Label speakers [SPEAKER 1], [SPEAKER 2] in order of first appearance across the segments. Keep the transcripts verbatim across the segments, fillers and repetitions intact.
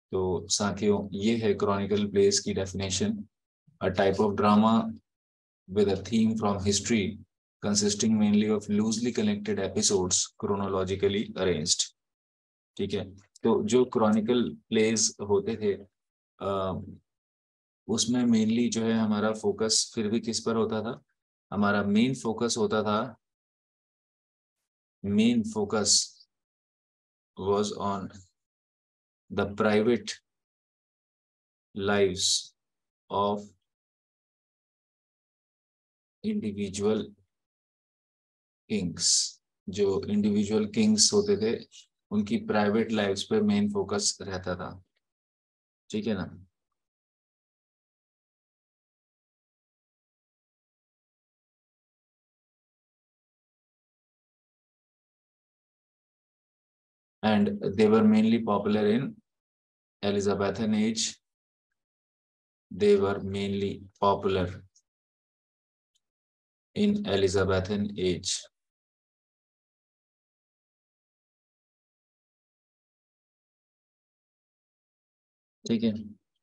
[SPEAKER 1] तो साथियों ये है क्रॉनिकल प्लेस की definition, a type of drama with a theme from history consisting mainly of loosely connected episodes chronologically arranged। ठीक है, तो जो क्रॉनिकल प्लेस होते थे आ, उसमें मेनली जो है हमारा फोकस फिर भी किस पर होता था, हमारा मेन फोकस होता था, main focus was on the private lives of individual kings। जो इंडिविजुअल किंग्स होते थे उनकी प्राइवेट लाइफ्स पे मेन फोकस रहता था। ठीक है ना। And they were mainly popular in Elizabethan age। They were mainly popular in Elizabethan age। ठीक है।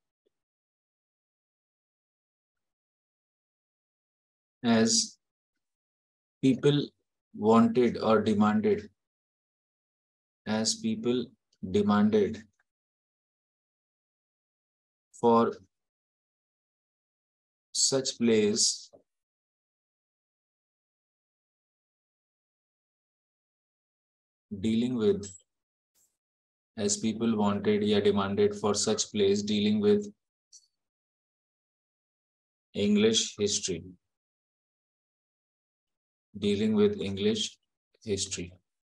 [SPEAKER 1] As people wanted or demanded, as people demanded for such plays dealing with, as people wanted या demanded for such plays dealing with English history, dealing with English history।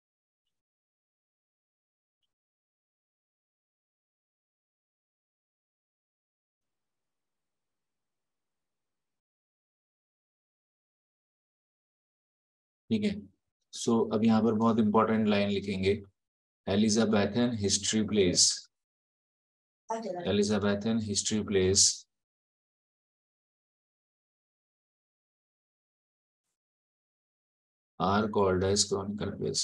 [SPEAKER 1] ठीक है, सो so, अब यहाँ पर बहुत important line लिखेंगे, Elizabethan history plays, Elizabethan history plays are called as chronicle plays।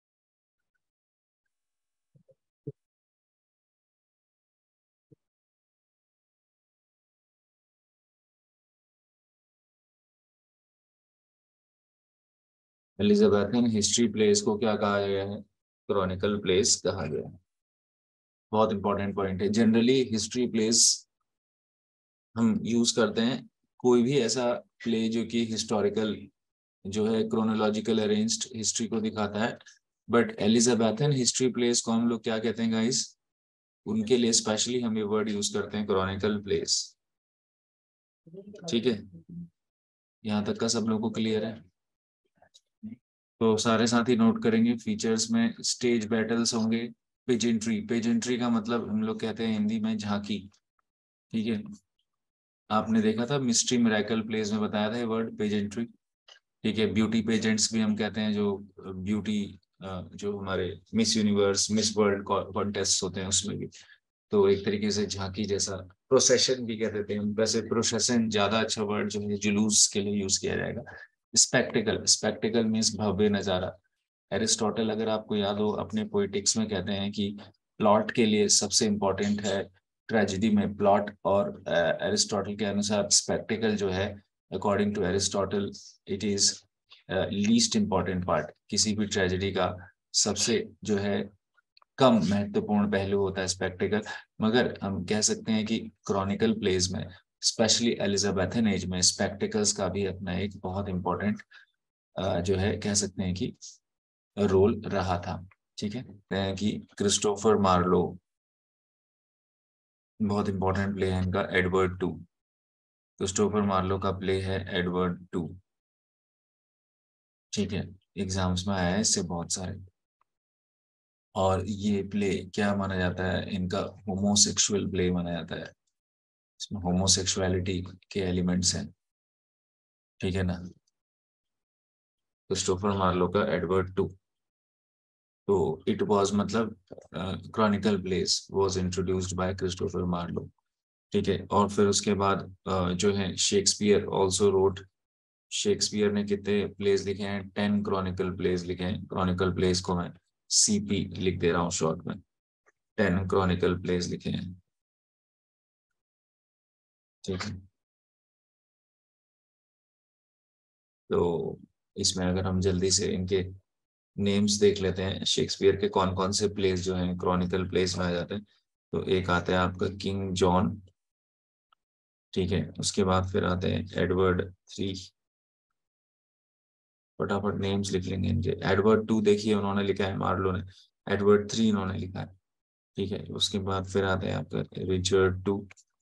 [SPEAKER 1] Elizabethan history plays को क्या कहा गया है, क्रॉनिकल प्लेस कहा गया है। बहुत इंपॉर्टेंट पॉइंट है। जनरली हिस्ट्री प्लेस हम यूज करते हैं कोई भी ऐसा प्ले जो कि हिस्टोरिकल जो है क्रोनोलॉजिकल अरेंज्ड हिस्ट्री को दिखाता है, बट एलिजाबेथन हिस्ट्री प्लेस को हम लोग क्या कहते हैं गाइस, उनके लिए स्पेशली हम ये वर्ड यूज करते हैं क्रॉनिकल प्लेस। ठीक है, यहाँ तक का सब लोगों को क्लियर है। तो सारे साथी नोट करेंगे, फीचर्स में स्टेज बैटल्स होंगे, पेजेंट्री, पेजेंट्री का मतलब हम लोग कहते हैं हिंदी में झांकी। ठीक है, आपने देखा था मिस्ट्री मिरेकल प्लेस में बताया था ये वर्ड पेजेंट्री। ठीक है, ब्यूटी पेजेंट्स भी हम कहते हैं, जो ब्यूटी जो हमारे Miss Universe Miss World contest होते हैं उसमें भी, तो एक तरीके से झांकी जैसा, प्रोसेशन भी कह देते हैं वैसे, प्रोसेशन ज्यादा अच्छा वर्ड जो है जुलूस के लिए यूज किया जाएगा। स्पेक्टिकल, स्पेक्टिकल मीन्स भव्य नजारा। एरिस्टोटल अगर आपको याद हो अपने पोइटिक्स में कहते हैं कि प्लॉट के लिए सबसे इंपॉर्टेंट है ट्रेजेडी में प्लॉट, और एरिस्टोटल के अनुसार स्पेक्टिकल जो है according to Aristotle it is least important part. किसी भी ट्रेजेडी का सबसे जो है कम महत्वपूर्ण पहलू होता है स्पेक्टिकल। मगर हम कह सकते हैं कि क्रॉनिकल प्लेज में स्पेशली एलिजाबेथन एज में स्पेक्टिकल्स का भी अपना एक बहुत इंपॉर्टेंट जो है कह सकते हैं कि रोल रहा था। ठीक है, कि क्रिस्टोफर मार्लो, बहुत इंपॉर्टेंट प्ले है इनका, एडवर्ड टू। क्रिस्टोफर मार्लो का प्ले है एडवर्ड टू। ठीक है, एग्जाम्स में आया है इससे बहुत सारे। और ये प्ले क्या माना जाता है, इनका होमोसेक्सुअल प्ले माना जाता है, इसमें होमोसेक्सुअलिटी के एलिमेंट्स हैं। ठीक है ना, क्रिस्टोफर मार्लो का एडवर्ड टू। तो इट वाज मतलब chronicle plays was introduced by Christopher Marlowe. ठीक है, और फिर उसके बाद uh, जो है शेक्सपियर ऑल्सो रोट, शेक्सपियर ने कितने प्लेस लिखे हैं, टेन क्रॉनिकल प्लेस लिखे हैं। क्रॉनिकल प्लेस को मैं सीपी लिख दे रहा हूँ शॉर्ट में। टेन क्रॉनिकल प्लेस लिखे हैं, ठीक है। तो इसमें अगर हम जल्दी से इनके नेम्स देख लेते हैं, शेक्सपियर के कौन कौन से प्लेस जो हैं क्रॉनिकल प्लेस में आ जाते हैं। तो एक आता है आपका किंग जॉन, ठीक है। उसके बाद फिर आते हैं एडवर्ड थ्री, फटाफट नेम्स लिख लेंगे इनके। एडवर्ड टू देखिए उन्होंने लिखा है मार्लो ने, एडवर्ड थ्री इन्होंने लिखा है, ठीक है। उसके बाद फिर आते हैं आपका रिचर्ड टू,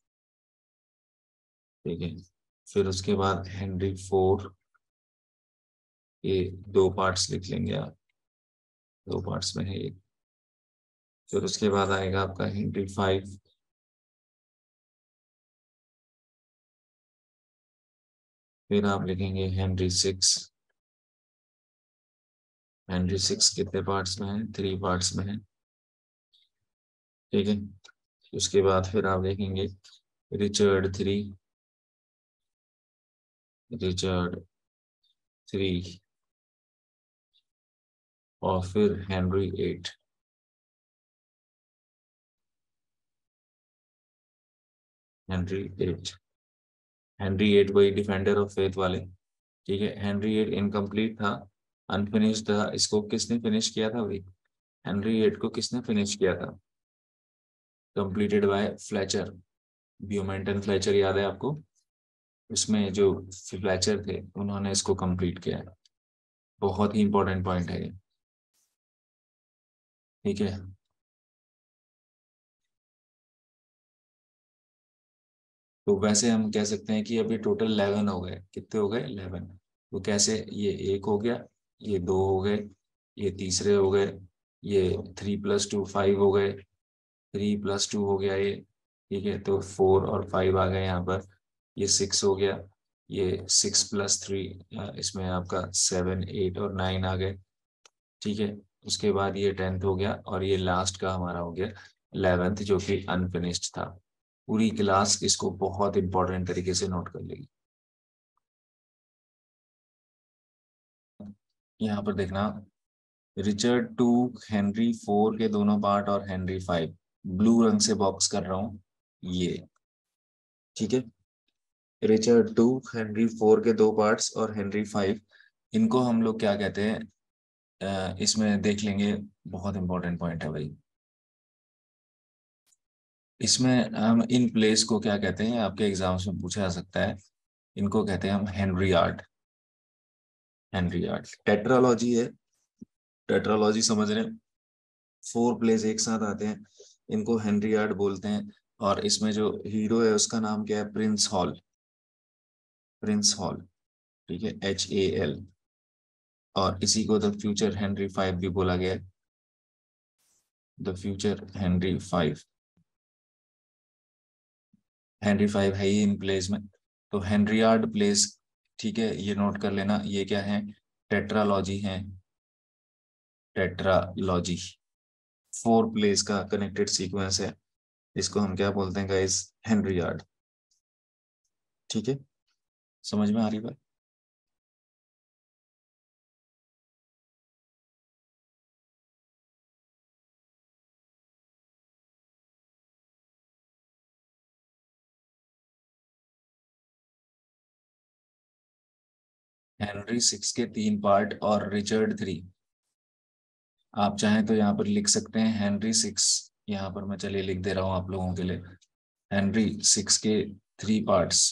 [SPEAKER 1] ठीक है। फिर उसके बाद हेनरी फोर, ये दो पार्ट्स लिख लेंगे आप, दो पार्ट्स में है ये। फिर उसके बाद आएगा आपका हेनरी फाइव, फिर आप लिखेंगे हेनरी सिक्स। हेनरी सिक्स कितने पार्ट्स में है? थ्री पार्ट्स में है, ठीक है। उसके बाद फिर आप देखेंगे रिचर्ड थ्री, रिचर्ड थ्री, और फिर Henry eight, Henry eight. Henry eight वही डिफेंडर ऑफ फेथ वाले, ठीक है। हेनरी एट इनकम्प्लीट था, अनफिनिश्ड था, इसको किसने फिनिश किया था भाई? हेनरी एट को किसने फिनिश किया था? Completed by Fletcher, Beaumont Fletcher, याद है आपको? इसमें जो फ्लेचर थे उन्होंने इसको कंप्लीट किया है। बहुत ही इंपॉर्टेंट पॉइंट है ये, ठीक है। तो वैसे हम कह सकते हैं कि अभी टोटल इलेवन हो गए, कितने हो गए? इलेवन। तो कैसे? ये एक हो गया, ये दो हो गए, ये तीसरे हो गए, ये थ्री प्लस टू फाइव हो गए, थ्री प्लस टू हो गया ये, ठीक है। तो फोर और फाइव आ गए यहाँ पर, ये सिक्स हो गया, ये सिक्स प्लस थ्री, इसमें आपका सेवन एट और नाइन आ गए, ठीक है। उसके बाद ये टेंथ हो गया, और ये लास्ट का हमारा हो गया इलेवेंथ, जो कि अनफिनिश्ड था। पूरी क्लास इसको बहुत इंपॉर्टेंट तरीके से नोट कर लेगी। यहाँ पर देखना, रिचर्ड टू, हेनरी फोर के दोनों पार्ट और हेनरी फाइव, ब्लू रंग से बॉक्स कर रहा हूँ ये, ठीक है। रिचर्ड टू, हेनरी फोर के दो पार्ट्स और हेनरी फाइव, इनको हम लोग क्या कहते हैं? अ, इसमें देख लेंगे, बहुत इंपॉर्टेंट पॉइंट है भाई। इसमें हम इन प्लेस को क्या कहते हैं, आपके एग्जाम्स में पूछा जा सकता है। इनको कहते हैं हम Henriad, Henriad tetralogy है, टेट्रालॉजी समझ रहे हैं? फोर प्लेस एक साथ आते हैं, इनको हेनरी आर्ट बोलते हैं। और इसमें जो हीरो है उसका नाम क्या है? प्रिंस हॉल, प्रिंस हॉल, ठीक है, एच ए एल। और इसी को द फ्यूचर हेनरी फाइव भी बोला गया है, the future Henry five. Henry five है ही इन प्लेस में, तो हेनरियार्ड प्लेस, ठीक है, ये नोट कर लेना। ये क्या है? टेट्रालॉजी है, टेट्रालॉजी, फोर प्लेस का कनेक्टेड सीक्वेंस है, इसको हम क्या बोलते हैं गाइस? हेनरियार्ड, ठीक है। समझ में आ रही बात? हेनरी सिक्स के तीन पार्ट और रिचर्ड थ्री, आप चाहें तो यहाँ पर लिख सकते हैं हेनरी सिक्स, यहाँ पर मैं चलिए लिख दे रहा हूँ आप लोगों के लिए, हेनरी सिक्स के थ्री पार्ट्स,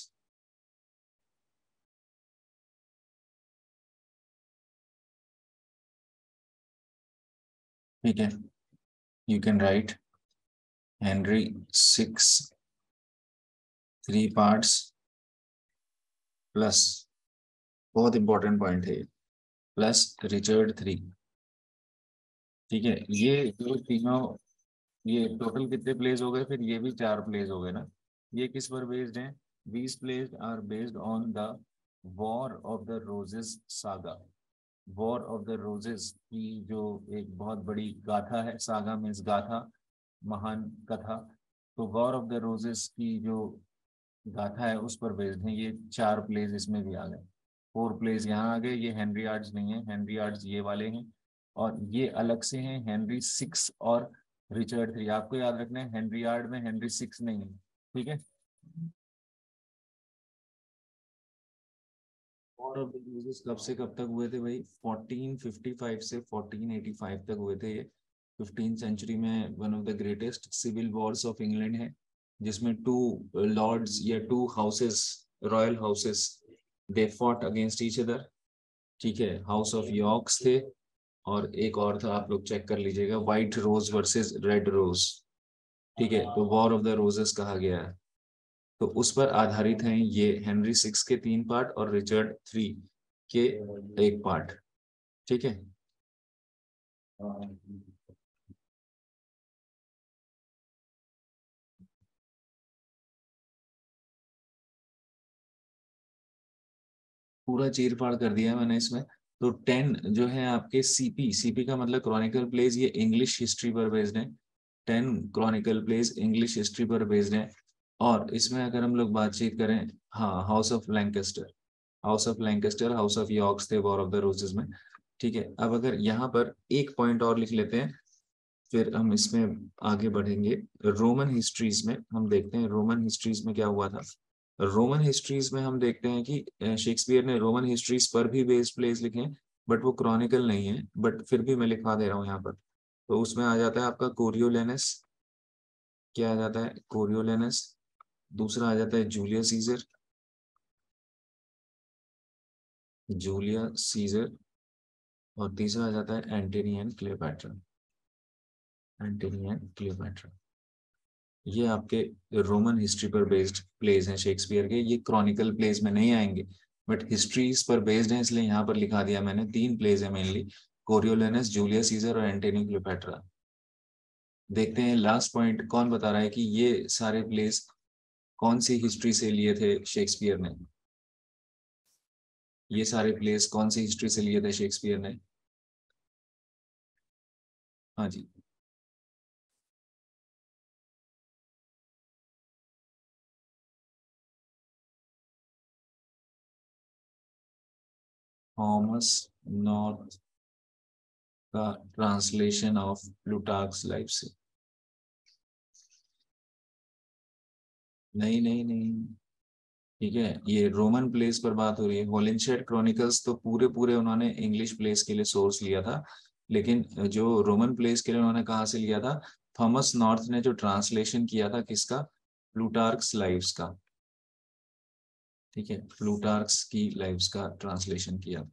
[SPEAKER 1] ठीक है। You can write Henry six three parts plus, बहुत इंपॉर्टेंट पॉइंट है, प्लस रिचर्ड थ्री, ठीक है। ये जो तीनों, ये टोटल कितने प्लेस हो गए? फिर ये भी चार प्लेस हो गए ना। ये किस पर बेस्ड हैं? These plays are based on the war of the roses saga. War of the roses की जो एक बहुत बड़ी गाथा है, सागा मीन्स गाथा, महान कथा। तो वॉर ऑफ द रोजेस की जो गाथा है उस पर बेस्ड है ये चार प्लेस, इसमें भी आ गए। फोर प्लेस यहाँ आ गए, ये हेनरी आर्ट्स नहीं है, हेनरी आर्ट्स ये वाले हैं। और ये अलग से हैं हेनरी सिक्स और रिचर्ड थ्री आपको याद रखना है, हेनरी आर्ड में हेनरी सिक्स नहीं है, ठीक है। वॉर ऑफ द रोजेस कब से कब तक हुए थे भाई? फोर्टीन फिफ्टी फाइव से फोर्टीन एटी फाइव तक हुए थे ये। फिफ्टीन सेंचुरी में one of the greatest civil wars of England है, जिसमें टू लॉर्ड्स या two houses, royal houses, they fought against each other, ठीक है। हाउस ऑफ यॉर्क्स थे और एक और था, आप लोग चेक कर लीजिएगा, white rose versus red rose, ठीक है। तो वॉर ऑफ द रोजेस कहा गया है। तो उस पर आधारित हैं ये हेनरी सिक्स के तीन पार्ट और रिचर्ड थ्री के एक पार्ट, ठीक है। पूरा चीर फाड़ कर दिया मैंने इसमें। तो टेन जो है आपके सीपी, सीपी का मतलब क्रॉनिकल प्लेज, ये इंग्लिश हिस्ट्री पर बेस्ड है। Ten chronicle plays English history पर बेस्ड है। और इसमें अगर हम लोग बातचीत करें, हाँ, house of Lancaster, house of Lancaster, house of Yorks थे वॉर ऑफ द रोजेस में, ठीक है। अब अगर यहाँ पर एक पॉइंट और लिख लेते हैं, फिर हम इसमें आगे बढ़ेंगे। रोमन हिस्ट्रीज में हम देखते हैं, रोमन हिस्ट्रीज में क्या हुआ था। रोमन हिस्ट्रीज में हम देखते हैं कि शेक्सपियर ने रोमन हिस्ट्रीज पर भी बेस्ड प्लेस लिखे हैं, बट वो क्रॉनिकल नहीं है, बट फिर भी मैं लिखवा दे रहा हूँ यहाँ पर। तो उसमें आ जाता है आपका कोरियोलेनस, क्या आ जाता है, कोरियोलेनस। दूसरा आ जाता है जूलियस सीजर, जूलिया सीजर। और तीसरा आ जाता है Antony and Cleopatra, Antony and Cleopatra. ये आपके रोमन हिस्ट्री पर बेस्ड प्लेस हैं शेक्सपियर के, ये क्रॉनिकल प्लेस में नहीं आएंगे, बट हिस्ट्रीज पर बेस्ड हैं, इसलिए यहाँ पर लिखा दिया मैंने। तीन प्लेस है मेनली, कोरियोलेनस, जूलियस सीजर और एंटनी क्लियोपैट्रा। देखते हैं लास्ट पॉइंट कौन बता रहा है कि ये सारे प्लेस कौन सी हिस्ट्री से लिए थे शेक्सपियर ने। ये सारे प्लेस कौन सी हिस्ट्री से लिए थे शेक्सपियर ने? हाँ जी। थॉमस नॉर्थ का ट्रांसलेशन ऑफ प्लूटार्क्स लाइफ से। नहीं नहीं नहीं, ठीक है, ये रोमन प्लेस पर बात हो रही है। होलिनशेड क्रॉनिकल्स तो पूरे पूरे उन्होंने इंग्लिश प्लेस के लिए सोर्स लिया था, लेकिन जो रोमन प्लेस के लिए उन्होंने कहाँ से लिया था? थॉमस नॉर्थ ने जो ट्रांसलेशन किया था किसका? प्लूटार्क्स लाइव्स का, ठीक है, प्लूटार्क्स की लाइव्स का ट्रांसलेशन किया था।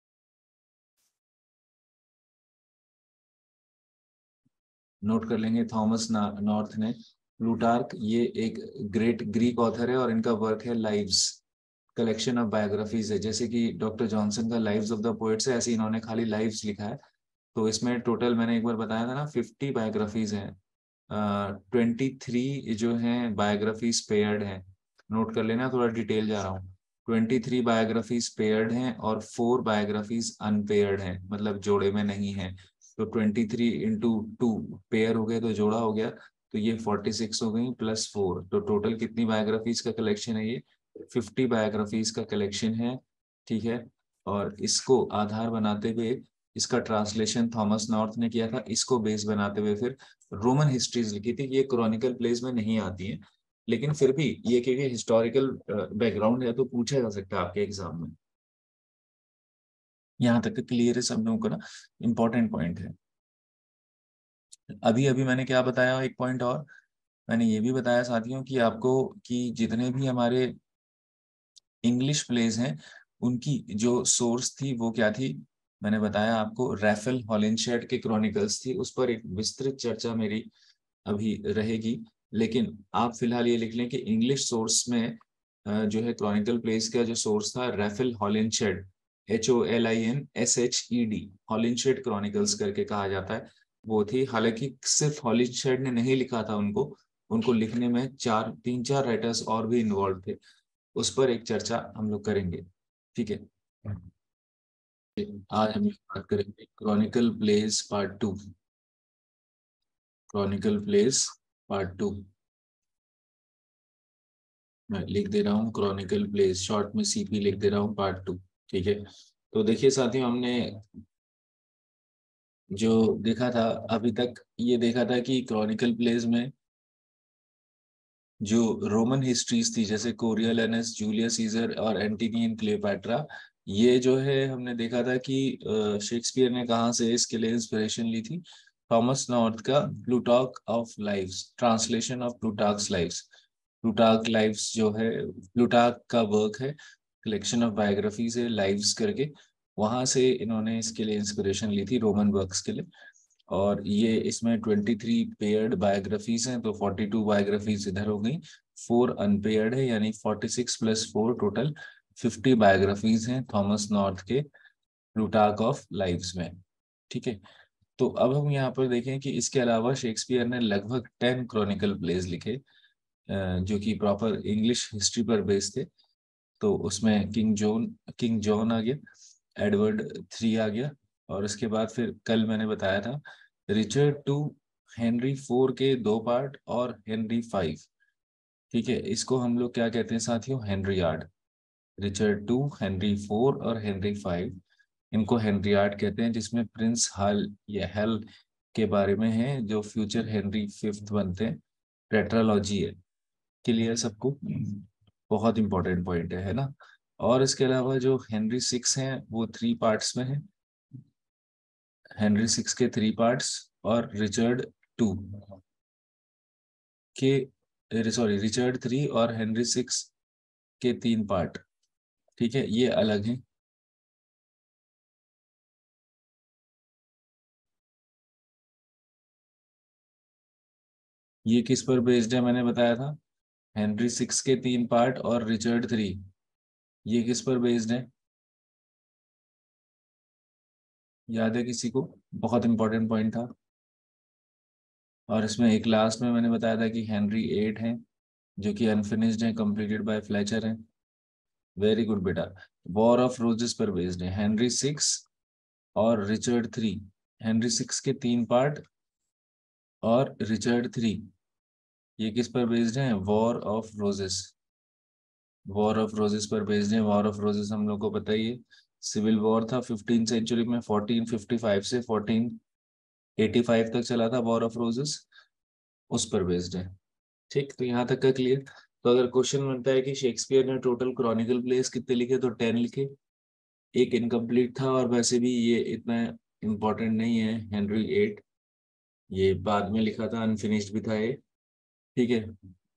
[SPEAKER 1] नोट कर लेंगे, थॉमस नॉर्थ ने। प्लूटार्क ये एक ग्रेट ग्रीक ऑथर है और इनका वर्क है लाइव्स, कलेक्शन ऑफ बायोग्राफीज है। जैसे कि डॉक्टर जॉनसन का लाइव्स ऑफ द पोएट्स है, ऐसे इन्होंने खाली लाइव्स लिखा है। तो इसमें टोटल मैंने एक बार बताया था ना, फिफ्टी बायोग्राफीज हैं, ट्वेंटी थ्री जो हैं बायोग्राफीज पेयर्ड हैं। नोट कर लेना, थोड़ा डिटेल जा रहा हूँ। ट्वेंटी थ्री बायोग्राफीज पेयर्ड हैं और फोर बायोग्राफीज अनपेयर्ड हैं, मतलब जोड़े में नहीं है। तो twenty three into two pair हो गए तो जोड़ा हो गया, तो ये फोर्टी सिक्स हो गई प्लस फोर, तो टोटल कितनी बायोग्राफीज का कलेक्शन है ये? फिफ्टी बायोग्राफीज का कलेक्शन है, ठीक है। और इसको आधार बनाते हुए इसका ट्रांसलेशन थॉमस नॉर्थ ने किया था, इसको बेस बनाते हुए फिर रोमन हिस्ट्रीज लिखी थी। ये क्रॉनिकल प्लेस में नहीं आती है, लेकिन फिर भी ये क्योंकि हिस्टोरिकल बैकग्राउंड है तो पूछा जा सकता है आपके एग्जाम में। यहाँ तक क्लियर है सब लोगों को ना? इंपॉर्टेंट पॉइंट है। अभी अभी मैंने क्या बताया, एक पॉइंट और मैंने ये भी बताया साथियों कि आपको, कि जितने भी हमारे इंग्लिश प्लेस हैं उनकी जो सोर्स थी वो क्या थी, मैंने बताया आपको, रैफल हॉलिनशेड के क्रॉनिकल्स थी। उस पर एक विस्तृत चर्चा मेरी अभी रहेगी, लेकिन आप फिलहाल ये लिख लें कि इंग्लिश सोर्स में अ, जो है क्रॉनिकल प्लेस का जो सोर्स था Raphael Holinshed, H O L I N S H E D, Holinshed chronicles करके कहा जाता है, वो थी। हालांकि सिर्फ हॉलिनशेड ने नहीं लिखा था उनको, उनको लिखने में चार तीन चार राइटर्स और भी इन्वॉल्व थे। उस पर एक चर्चा हम लोग करेंगे, ठीक है। आज हम बात करेंगे chronicle plays part two, chronicle plays part two. मैं लिख दे रहा हूँ क्रॉनिकल प्लेस, शॉर्ट में सीपी लिख दे रहा हूँ, पार्ट टू, ठीक है। तो देखिए साथियों, हमने जो देखा था अभी तक, ये देखा था कि क्रॉनिकल प्लेज में जो रोमन हिस्ट्रीज थी, जैसे कोरियोलेनस, जूलियस सीजर और एंटनी एंड क्लियोपैट्रा, ये जो है हमने देखा था कि शेक्सपियर ने कहाँ से इसके लिए इंस्पिरेशन ली थी। थॉमस नॉर्थ का Plutarch of lives, translation of Plutarch's lives. Plutarch lives जो है, प्लूटार्क का वर्क है, कलेक्शन ऑफ बायोग्राफीज है लाइव्स करके, वहां से इन्होंने इसके लिए इंस्पिरेशन ली थी रोमन वर्क्स के लिए। और ये इसमें ट्वेंटी थ्री पेयर्ड बायोग्राफीज हैं, तो फोर्टी टू बायोग्राफीज इधर हो गई, फोर अनपेयर्ड है, यानी forty six plus four total fifty biographies हैं थॉमस नॉर्थ के प्लूटार्क ऑफ लाइव्स में। ठीक है। तो अब हम यहाँ पर देखें कि इसके अलावा शेक्सपियर ने लगभग टेन क्रॉनिकल प्लेज लिखे, अ, जो कि प्रॉपर इंग्लिश हिस्ट्री पर बेस्ड थे। तो उसमें किंग जॉन किंग जॉन आ गया, एडवर्ड थ्री आ गया, और उसके बाद फिर कल मैंने बताया था रिचर्ड टू, हेनरी फोर के दो पार्ट, और हेनरी फाइव। ठीक है, इसको हम लोग क्या कहते हैं साथियों, Henriad. Richard two, Henry four और हेनरी फाइव, इनको हेनरी आर्ट कहते हैं, जिसमें प्रिंस हाल या हेल के बारे में है, जो फ्यूचर हेनरी फिफ्थ बनते हैं। टेट्रालॉजी है। क्लियर सबको? बहुत इंपॉर्टेंट पॉइंट है है ना? और इसके अलावा जो हेनरी सिक्स हैं वो थ्री पार्ट्स में है, हेनरी सिक्स के थ्री पार्ट्स, और रिचर्ड टू के, सॉरी, रिचर्ड थ्री और हेनरी सिक्स के तीन पार्ट। ठीक है, ये अलग है। ये किस पर बेस्ड है मैंने बताया था, हेनरी सिक्स के तीन पार्ट और रिचर्ड थ्री, ये किस पर बेस्ड है? याद है किसी को? बहुत इंपॉर्टेंट पॉइंट था। और इसमें एक लास्ट में मैंने बताया था कि हेनरी एट है, जो कि अनफिनिश्ड है, कंप्लीटेड बाय फ्लेचर है। वेरी गुड बेटा। वॉर ऑफ रोजेस पर बेस्ड है हेनरी सिक्स और रिचर्ड थ्री। हेनरी सिक्स के तीन पार्ट और रिचर्ड थ्री, ये किस पर बेस्ड है? War of Roses. War of Roses पर बेस्ड है। वॉर ऑफ रोजेस हम लोग को पता ही है, सिविल वॉर था फिफ्टीन सेंचुरी में, फोर्टीन फिफ्टी फाइव से फोर्टीन एटी फाइव तक चला था वॉर ऑफ रोजेस, उस पर बेस्ड है। ठीक, तो यहाँ तक का क्लियर। तो अगर क्वेश्चन बनता है कि शेक्सपियर ने टोटल क्रॉनिकल प्लेस कितने लिखे, तो टेन लिखे, एक इनकम्प्लीट था, और वैसे भी ये इतना इम्पोर्टेंट नहीं है, हेनरी एट, ये बाद में लिखा था, अनफिनिश्ड भी था ये। ठीक है,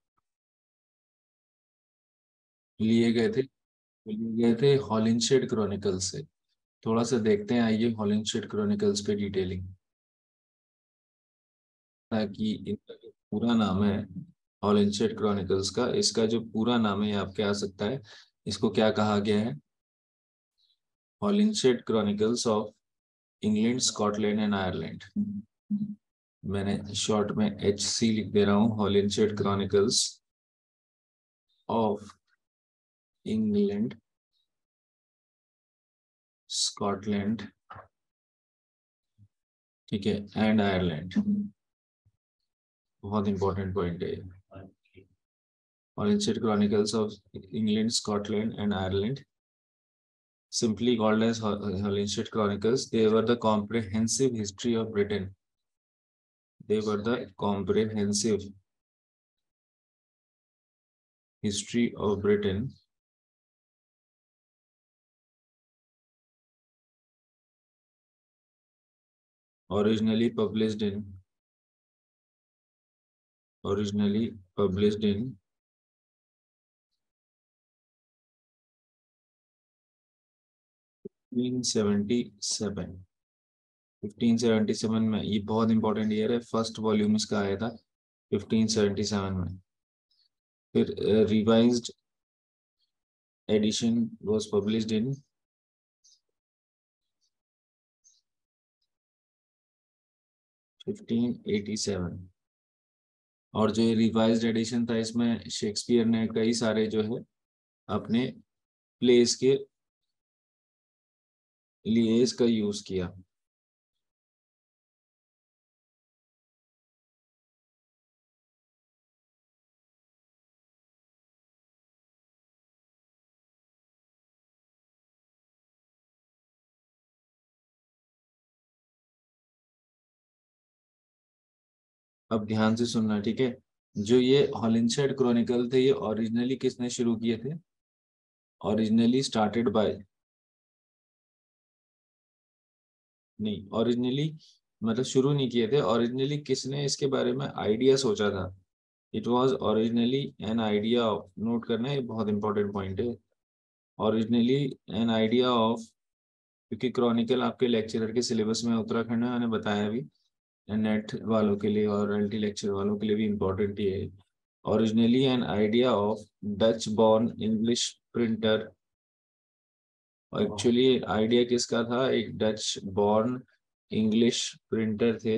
[SPEAKER 1] लिए गए थे लिए गए थे हॉलिंशेड क्रॉनिकल्स से। थोड़ा सा देखते हैं, आइए हॉलिंशेड क्रॉनिकल्स पे डिटेलिंग, ताकि इनका जो पूरा नाम है हॉलिंशेड क्रॉनिकल्स का, इसका जो पूरा नाम है आपके आ सकता है, इसको क्या कहा गया है? Holinshed chronicles of England, Scotland and Ireland. मैंने शॉर्ट में एच सी लिख दे रहा हूँ, Holinshed chronicles of England, Scotland, ठीक है, एंड आयरलैंड। बहुत इंपॉर्टेंट पॉइंट है ये। Holinshed chronicles of England, Scotland and Ireland, simply called as Hol- Holinshed Chronicles. They were the comprehensive history of Britain. They were the comprehensive history of Britain, originally published in originally published in fifteen seventy seven. Fifteen seventy seven में, ये बहुत important year है, first volume इसका आया था fifteen seventy seven में। फिर revised edition was published in fifteen eighty seven. और जो रिवाइज्ड एडिशन था, इसमें शेक्सपियर ने कई सारे जो है अपने प्लेस के लिए इसका यूज किया। अब ध्यान से सुनना, ठीक है। जो ये हॉलिंशेड क्रॉनिकल थे, ये ओरिजिनली किसने शुरू किए थे? ओरिजिनली स्टार्टेड बाय, नहीं ओरिजिनली मतलब शुरू नहीं किए थे, ओरिजिनली किसने इसके बारे में आइडिया सोचा था? It was originally an idea of, note करना है, ये बहुत इंपॉर्टेंट पॉइंट है। ओरिजिनली एन आइडिया ऑफ, क्योंकि क्रॉनिकल आपके लेक्चरर के सिलेबस में उत्तराखंड में मैंने बताया भी, नेट वालों के लिए और एलटी लेक्चर वालों के लिए भी इम्पोर्टेंट ही है। Originally an idea of Dutch born English printer, actually idea किसका था? एक डच बॉर्न इंग्लिश प्रिंटर थे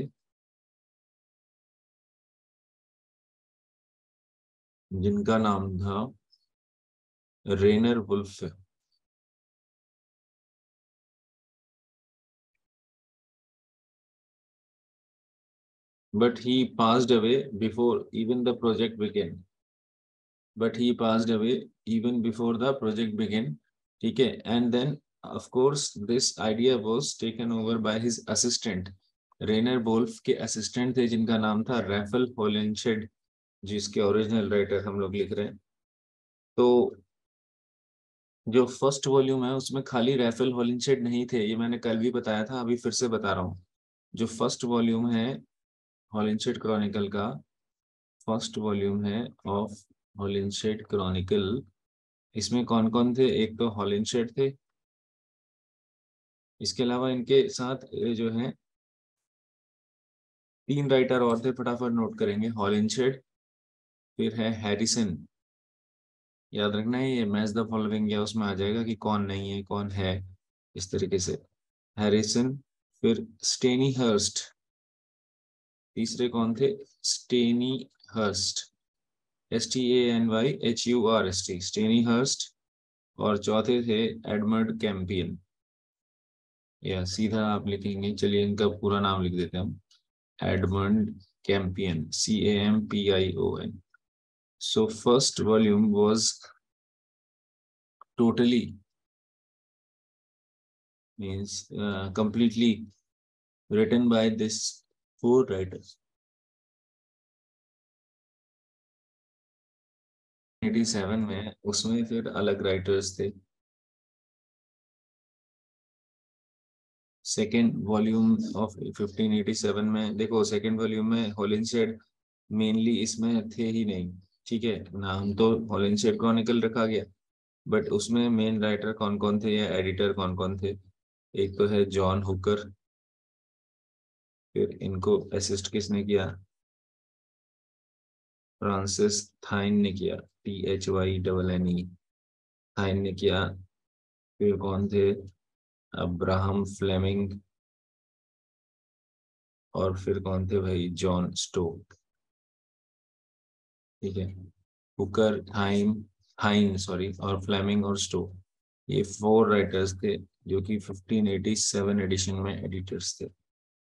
[SPEAKER 1] जिनका नाम था Reyner Wolfe. but he passed away before even the project began but he passed away even before the project began, ठीक है। and then of course this idea was taken over by his assistant, Reyner Wolfe के assistant थे जिनका नाम था raffle हॉलिंशेड, जिसके original writer हम लोग लिख रहे हैं। तो जो फर्स्ट वॉल्यूम है उसमें खाली रैफल हॉलिंशेड नहीं थे, ये मैंने कल भी बताया था, अभी फिर से बता रहा हूँ। जो फर्स्ट वॉल्यूम है हॉलिंशेड क्रॉनिकल का, फर्स्ट वॉल्यूम है ऑफ हॉलिंशेड क्रॉनिकल, इसमें कौन कौन थे? एक तो हॉलिंशेड थे, इसके अलावा इनके साथ जो है तीन राइटर और थे, फटाफट नोट करेंगे। हॉलिंशेड, फिर है हैरिसन, याद रखना है ये मैच द फॉलोइंग या उसमें आ जाएगा कि कौन नहीं है कौन है, इस तरीके से। हैरिसन, फिर स्टेनी हर्स्ट, तीसरे कौन थे? Stanyhurst, S T A N Y H U R S T, Stanyhurst. और चौथे थे एडमंड कैंपियन, या सीधा आप लिखेंगे, चलिए इनका पूरा नाम लिख देते हैं हम, Edmund Campion, C A M P I O N. So first volume was totally means completely written by this four writers. सत्तासी में उसमें फिर अलग राइटर्स थे। Second volume of fifteen eighty seven में देखो, सेकेंड वॉल्यूम में हॉलिंशेड मेनली इसमें थे ही नहीं, ठीक है, नाम तो हॉलिंशेड क्रॉनिकल रखा गया, बट उसमें मेन राइटर कौन कौन थे या एडिटर कौन कौन थे? एक तो है जॉन हुकर, फिर इनको असिस्ट किसने किया? फ्रांसिस थाइन ने किया, T H Y double N E, Thynne ने किया। फिर कौन थे? अब्राहम फ्लेमिंग, और फिर कौन थे भाई? जॉन स्टोक, ठीक है। हुकर, थाइन थाइन सॉरी और फ्लेमिंग और स्टोक, ये फोर राइटर्स थे जो कि फिफ्टीन एटी सेवन एडिशन में एडिटर्स थे।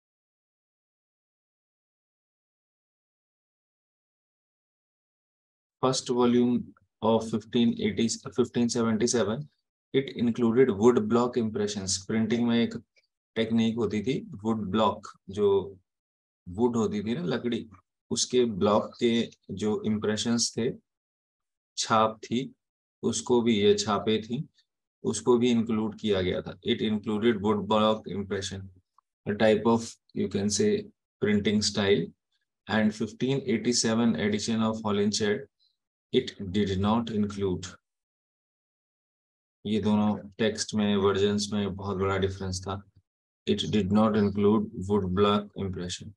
[SPEAKER 1] First volume of fifteen eighty fifteen seventy seven, it included wood block impressions. Printing में एक टेक्निक होती थी वुड ब्लॉक, जो वुड होती थी ना लकड़ी, उसके ब्लॉक के जो इम्प्रेशंस थे, छाप थी, उसको भी, ये छापे थी, उसको भी इंक्लूड किया गया था। It included wood block impression, a type of, you can say, printing style, and fifteen eighty-seven edition of Holinshed, it did not include, ये दोनों टेक्स्ट में वर्जन्स में बहुत बड़ा डिफरेंस था। it did not include wood block impression.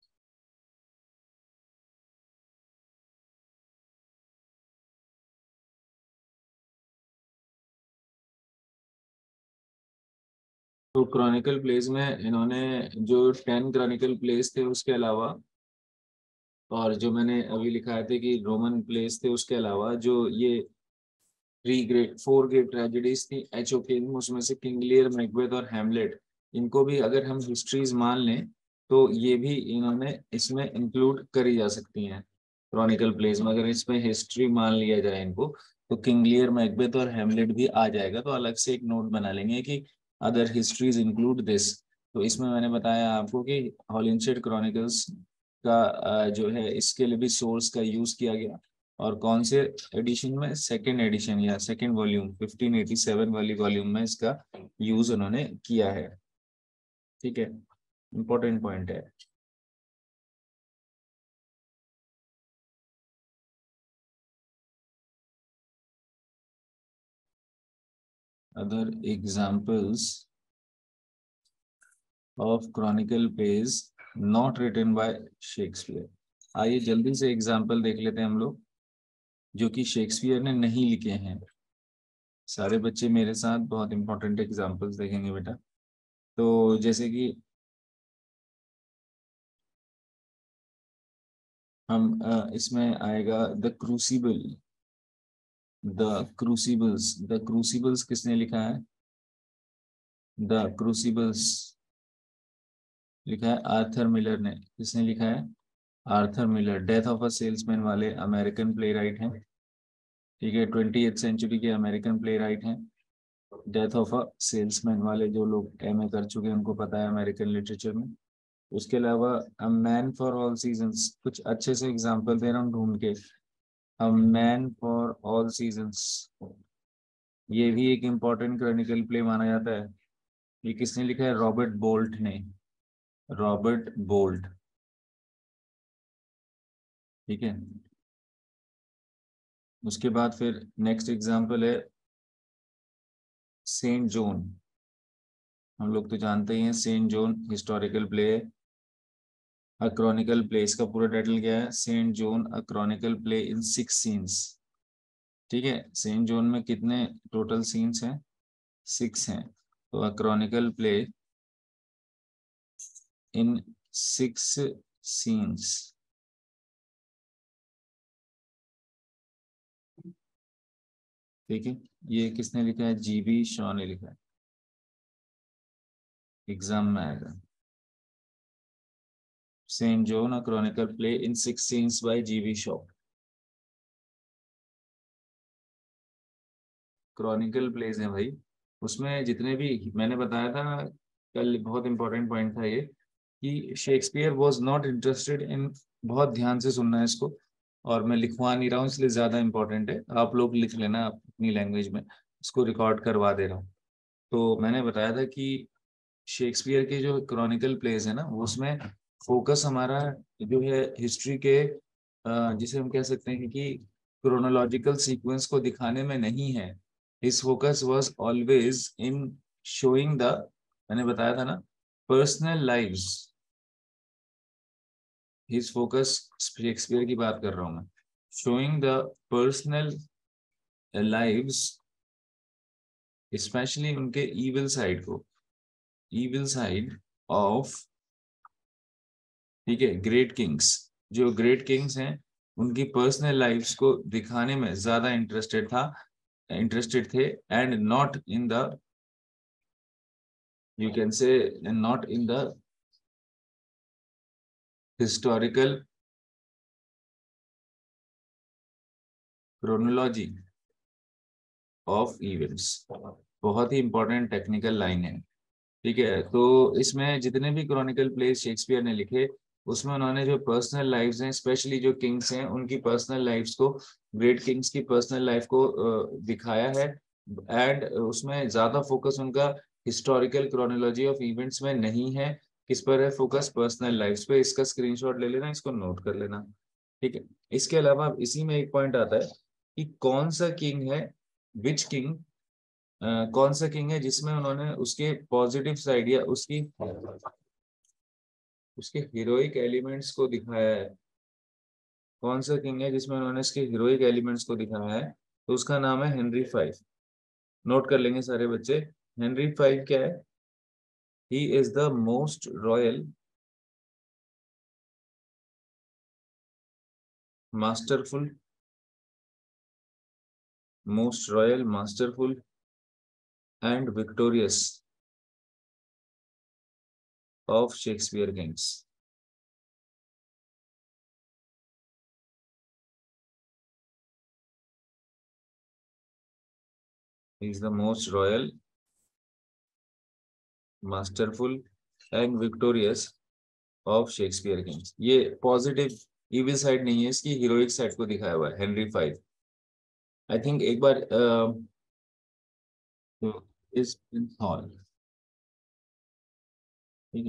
[SPEAKER 1] तो chronicle plays में इन्होंने जो टेन क्रॉनिकल प्लेस थे उसके अलावा, और जो मैंने अभी लिखा है कि रोमन प्लेस थे उसके अलावा, जो ये three great four great tragedies थी एच ओ के, उसमें से किंग लियर, मैकबेथ और हैमलेट, इनको भी अगर हम हिस्ट्रीज मान लें तो ये भी इन्होंने इसमें इंक्लूड करी जा सकती हैं क्रॉनिकल प्लेस में। अगर इसमें हिस्ट्री मान लिया जाए इनको, तो किंग लियर, मैकबेथ और हैमलेट भी आ जाएगा। तो अलग से एक नोट बना लेंगे कि अदर हिस्ट्रीज इंक्लूड दिस। तो इसमें मैंने बताया आपको कि हॉलिंशेड क्रॉनिकल्स का जो है इसके लिए भी सोर्स का यूज किया गया, और कौन से एडिशन में, सेकेंड एडिशन या second volume fifteen eighty seven वाली वॉल्यूम में इसका यूज उन्होंने किया है। ठीक है, इंपॉर्टेंट पॉइंट है। Other examples of chronicle plays not written by Shakespeare. आइए जल्दी से एग्जाम्पल देख लेते हैं हम लोग जो कि शेक्सपियर ने नहीं लिखे हैं। सारे बच्चे मेरे साथ बहुत इंपॉर्टेंट एग्जाम्पल्स देखेंगे बेटा। तो जैसे कि हम अ, इसमें आएगा the crucible, the crucibles. The crucibles किसने लिखा है? द क्रूसिबल्स लिखा है आर्थर मिलर ने। किसने लिखा है? Arthur Miller. Death of a salesman वाले अमेरिकन प्ले राइट हैं। ठीक है, ट्वेंटी एथ सेंचुरी के अमेरिकन प्ले राइट हैं। डेथ ऑफ अ सेल्समैन वाले जो लोग एम ए कर चुके हैं उनको पता है अमेरिकन लिटरेचर में। उसके अलावा a man for all seasons, कुछ अच्छे से एग्जांपल दे रहा हूँ ढूंढ के। A man for all seasons, ये भी एक इम्पोर्टेंट क्रॉनिकल प्ले माना जाता है। ये किसने लिखा है? रॉबर्ट बोल्ट ने। Robert Bolt. ठीक है, उसके बाद फिर नेक्स्ट एग्जांपल है सेंट जोन। हम लोग तो जानते ही हैं सेंट जोन हिस्टोरिकल प्ले है। अ क्रॉनिकल प्ले, इसका पूरा टाइटल क्या है? Saint Joan a chronicle play in six scenes. ठीक है, सेंट जोन में कितने टोटल सीन्स हैं? सिक्स हैं। तो a chronicle play in six scenes. ठीक है, ये किसने लिखा है? जीबी शॉ ने लिखा है। एग्जाम में आएगा Saint Joan a chronicle play in six scenes by G B Shaw. Chronicle plays है भाई, उसमें जितने भी मैंने बताया था कल, बहुत इंपॉर्टेंट पॉइंट था ये कि Shakespeare was not interested in, बहुत ध्यान से सुनना है इसको, और मैं लिखवा नहीं रहा हूँ इसलिए ज्यादा इंपॉर्टेंट है, आप लोग लिख लेना अपनी लैंग्वेज में, इसको रिकॉर्ड करवा दे रहा हूँ। तो मैंने बताया था कि शेक्सपियर के जो क्रॉनिकल प्लेज है ना, उसमें फोकस हमारा जो है हिस्ट्री के अ, जिसे हम कह सकते हैं कि क्रोनोलॉजिकल सीक्वेंस को दिखाने में नहीं है। His focus was always in showing the, मैंने बताया था ना, personal lives. His focus, Shakespeare की बात कर रहा हूं मैं, showing the personal lives, specially उनके इविल साइड को, इविल साइड ऑफ, ठीक है, ग्रेट किंग्स। जो ग्रेट किंग्स हैं उनकी पर्सनल लाइफ्स को दिखाने में ज्यादा इंटरेस्टेड था, इंटरेस्टेड थे, and not in the, you can say, not in the historical chronology of events. बहुत ही इंपॉर्टेंट टेक्निकल लाइन है। ठीक है, तो इसमें जितने भी क्रॉनिकल प्लेस शेक्सपियर ने लिखे, उसमें उन्होंने जो पर्सनल लाइव्स हैं, स्पेशली जो किंग्स हैं उनकी पर्सनल लाइव्स को, ग्रेट किंग्स की पर्सनल लाइफ को अ, दिखाया है। एंड उसमें ज्यादा फोकस उनका हिस्टोरिकल क्रोनोलॉजी ऑफ इवेंट्स में नहीं है। किस पर है फोकस? पर्सनल लाइफ्स पे। इसका स्क्रीनशॉट ले लेना, इसको नोट कर लेना। ठीक है, इसके अलावा इसी में एक पॉइंट आता है कि कौन सा किंग है, विच किंग, अ, कौन सा किंग है जिसमें उन्होंने उसके पॉजिटिव साइड या उसकी, उसके हीरोइक एलिमेंट्स को दिखाया है। कौन सा किंग है जिसमें उन्होंने इसके हीरोइक एलिमेंट्स को दिखाया है? तो उसका नाम है हेनरी फाइव। नोट कर लेंगे सारे बच्चे। हेनरी फाइव क्या है? He is the most royal, masterful, most royal, masterful and victorious of Shakespeare kings. He is the most royal, masterful and victorious of Shakespeare kings. ये पॉजिटिव इविल साइड नहीं है, इसकी हीरोइक साइड को दिखाया हुआ है, हेनरी फाइव। आई थिंक एक बार इस हॉल, ठीक है।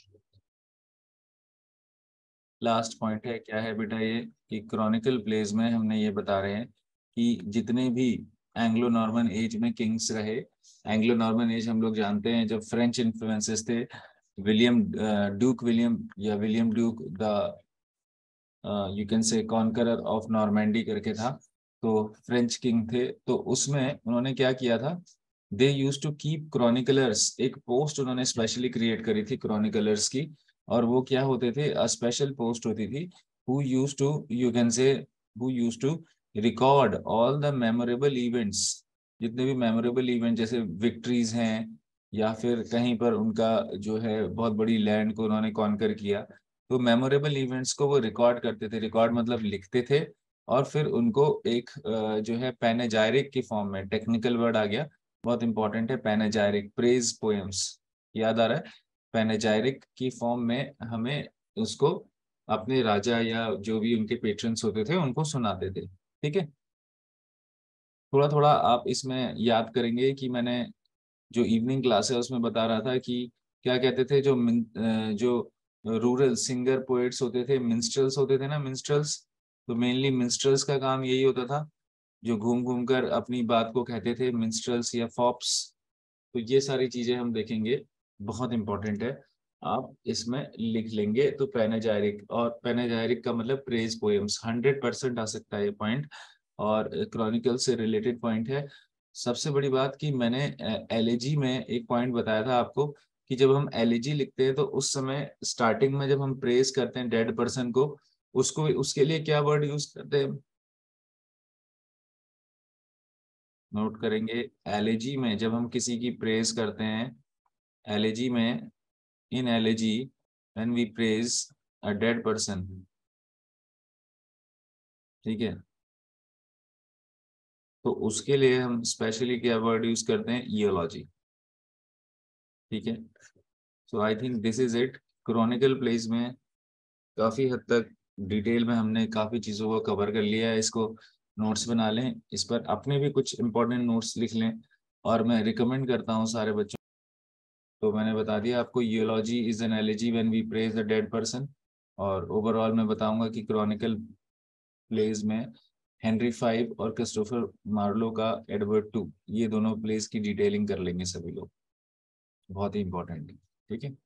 [SPEAKER 1] लास्ट पॉइंट है, क्या है बेटा ये, कि क्रॉनिकल प्लेज में हमने ये बता रहे हैं कि जितने भी एंग्लो नॉर्मन एज में किंग्स रहे, एंग्लो नॉर्मन एज हम लोग जानते हैं जब फ्रेंच इन्फ्लुएंसेस थे, विलियम ड्यूक विलियम या William Duke the you can say conqueror of Normandy करके था, तो फ्रेंच किंग थे। तो उसमें उन्होंने क्या किया था, they use to keep chroniclers, एक पोस्ट उन्होंने स्पेशली क्रिएट करी थी क्रॉनिकलर्स की। और वो क्या होते थे, अ स्पेशल पोस्ट होती थी, who use to you can say who use to record all the memorable events, जितने भी मेमोरेबल इवेंट जैसे विक्ट्रीज हैं, या फिर कहीं पर उनका जो है बहुत बड़ी लैंड को उन्होंने कॉन्कर किया, तो मेमोरेबल इवेंट्स को वो रिकॉर्ड करते थे, रिकॉर्ड मतलब लिखते थे, और फिर उनको एक अ, जो है पैनेजायरिक की फॉर्म में, टेक्निकल वर्ड आ गया, बहुत इंपॉर्टेंट है पैनेजायरिक, प्रेज पोएम्स, याद आ रहा है, पैनेजायरिक की फॉर्म में हमें उसको अपने राजा या जो भी उनके पेट्रन्स होते थे उनको सुनाते थे, ठीक है। थोड़ा थोड़ा आप इसमें याद करेंगे कि मैंने जो इवनिंग क्लास है उसमें बता रहा था कि क्या कहते थे, जो मिन- अ, जो रूरल सिंगर पोएट्स होते थे, मिंस्ट्रल्स होते थे ना, मिंस्ट्रल्स, तो मेनली मिंस्ट्रल्स का काम यही होता था, जो घूम घूम कर अपनी बात को कहते थे, मिंस्ट्रल्स या फॉप्स। तो ये सारी चीजें हम देखेंगे, बहुत इंपॉर्टेंट है, आप इसमें लिख लेंगे। तो पैनेजायरिक, और पैनेजायरिक का मतलब प्रेज पोएम्स, हंड्रेड परसेंट आ सकता है ये पॉइंट, और क्रॉनिकल से रिलेटेड पॉइंट है। सबसे बड़ी बात कि मैंने एलिजी में एक पॉइंट बताया था आपको, कि जब हम एलिजी लिखते हैं तो उस समय स्टार्टिंग में जब हम प्रेज करते हैं डेड पर्सन को, उसको उसके लिए क्या वर्ड यूज करते हैं, नोट करेंगे। एलिजी में जब हम किसी की प्रेज करते हैं, एलिजी में, in elegy when we praise a dead person, ठीक है, तो उसके लिए हम स्पेशली क्या वर्ड यूज करते हैं, ईयोलॉजी, ठीक है। So I think this is it. Chronicle plays में काफी हद तक डिटेल में हमने काफी चीजों को कवर कर लिया है, इसको नोट्स बना लें, इस पर अपने भी कुछ इंपॉर्टेंट नोट्स लिख लें। और मैं रिकमेंड करता हूँ सारे बच्चों, तो मैंने बता दिया आपको, eulogy is an elegy when we praise the dead person. और ओवरऑल मैं बताऊंगा कि क्रॉनिकल प्लेज में हेनरी फाइव और क्रिस्टोफर मार्लो का एडवर्ड टू, ये दोनों प्लेस की डिटेलिंग कर लेंगे सभी लोग, बहुत ही इंपॉर्टेंट है, ठीक है।